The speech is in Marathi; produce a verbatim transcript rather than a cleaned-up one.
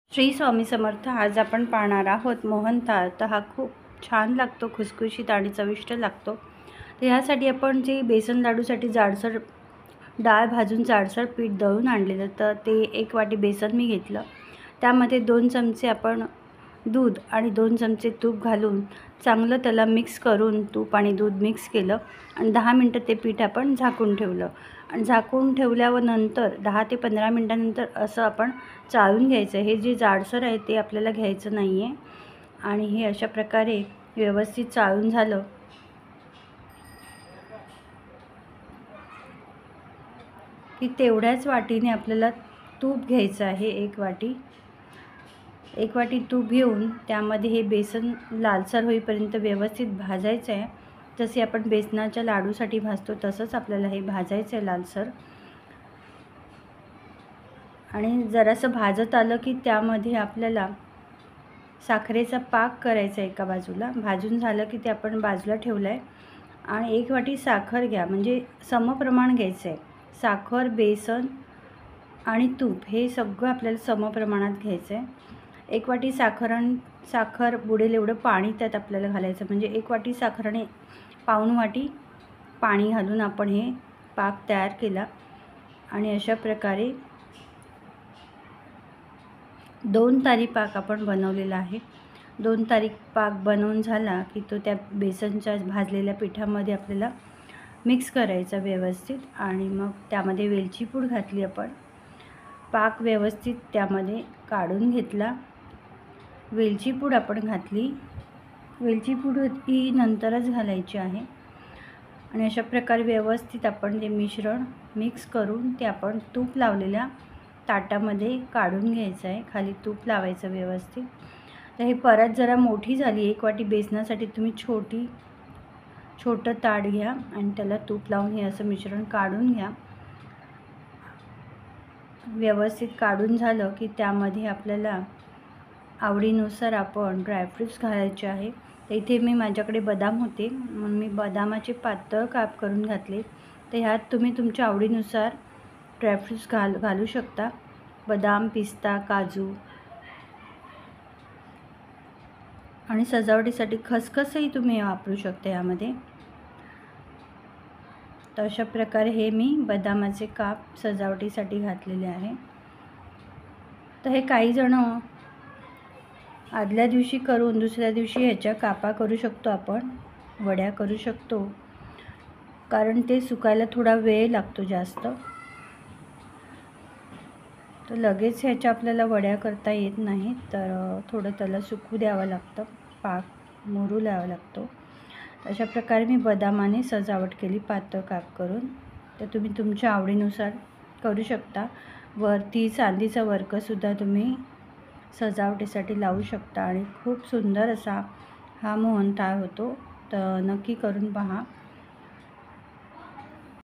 श्री स्वामी समर्थ. आज आपण पाहणार आहोत मोहनथाळ. तर हा खूप छान लागतो, खुसखुशीत आणि चविष्ट लागतो. तर ह्यासाठी आपण जे बेसन लाडूसाठी जाडसर डाळ भाजून जाडसर पीठ दळून आणलेलं, तर ते एक वाटी बेसन मी घेतलं. त्यामध्ये दोन चमचे आपण दूध आणि दोन चमचे तूप घालून चांगलं त्याला मिक्स करून तूप आणि दूध मिक्स केलं आणि दहा मिनटं ते पीठ आपण झाकून ठेवलं. आणि झाकून ठेवल्यावर नंतर दहा ते पंधरा मिनटानंतर असं आपण चाळून घ्यायचं. हे जे जाडसर आहे ते आपल्याला घ्यायचं नाही आहे. आणि हे अशा प्रकारे व्यवस्थित चाळून झालं की तेवढ्याच वाटीने आपल्याला तूप घ्यायचं आहे. एक वाटी एक वाटी तूप घेऊन त्यामध्ये हे बेसन लालसर होईपर्यंत व्यवस्थित भाजायचं आहे. जसे आपण बेसनाच्या लाडूसाठी भाजतो तसंच आपल्याला हे भाजायचं आहे लालसर. आणि जरासं भाजत आलं की त्यामध्ये आपल्याला साखरेचा पाक करायचा एका बाजूला. भाजून झालं की ते आपण बाजूला ठेवलं आहे. आणि एक वाटी साखर घ्या, म्हणजे समप्रमाण घ्यायचं आहे. साखर, बेसन आणि तूप हे सगळं आपल्याला समप्रमाणात घ्यायचं आहे. एक वाटी साखर आणि साखर बुडेल एवढं पाणी त्यात आपल्याला घालायचं. म्हणजे एक वाटी साखर आणि पाऊण वाटी पाणी घालून आपण हे पाक तयार केला. आणि अशा प्रकारे दोन तारी पाक आपण बनवलेला आहे. दोन तारी पाक बनवून झाला की तो त्या बेसनच्या भाजलेल्या पिठामध्ये आपल्याला मिक्स करायचा व्यवस्थित. आणि मग त्यामध्ये वेलची पूड घातली आपण. पाक व्यवस्थित त्यामध्ये काढून घेतला. वेलची पूड आपण घातली. वेलची पूड ही नंतरच घालायची आहे. आणि अशा प्रकारे व्यवस्थित आपण ते मिश्रण मिक्स करून ते आपण तूप लावलेल्या ताटामध्ये काढून घ्यायचं आहे. खाली तूप लावायचं व्यवस्थित. तर हे परत जरा मोठी झाली, एक वाटी बेसनासाठी तुम्ही छोटी छोटं ताट घ्या आणि त्याला तूप लावून हे असं मिश्रण काढून घ्या. व्यवस्थित काढून झालं की त्यामध्ये आपल्याला आवडीनुसार आपण ड्रायफ्रूट्स घालायचे आहे. तर इथे मी माझ्याकडे बदाम होते म्हणून मी बदामाचे पातळ काप करून घातले. तर ह्यात तुम्ही तुमच्या आवडीनुसार ड्रायफ्रूट्स घाल घालू शकता. बदाम, पिस्ता, काजू आणि सजावटीसाठी खसखसही तुम्ही वापरू शकता यामध्ये. तर अशा प्रकारे हे मी बदामाचे काप सजावटीसाठी घातलेले आहे. तर हे काही जण आदल्या दिवशी करून दुसऱ्या दिवशी ह्याच्या कापा करू शकतो, आपण वड्या करू शकतो. कारण ते सुकायला थोडा वेळ लागतो जास्त. तर लगेच ह्याच्या आपल्याला वड्या करता येत नाही, तर थोडं त्याला सुकू द्यावं लागतं, पाक मुरू द्यावा लागतो. अशा प्रकारे मी बदामाने सजावट केली पातळ काप करून. तर तुम्ही तुमच्या आवडीनुसार करू शकता. वरती चांदीचा वर्कसुद्धा तुम्ही सजावटीसाठी लावू शकता आणि खूप सुंदर असा हा मोहनथाळ होतो. तर नक्की करून पहा.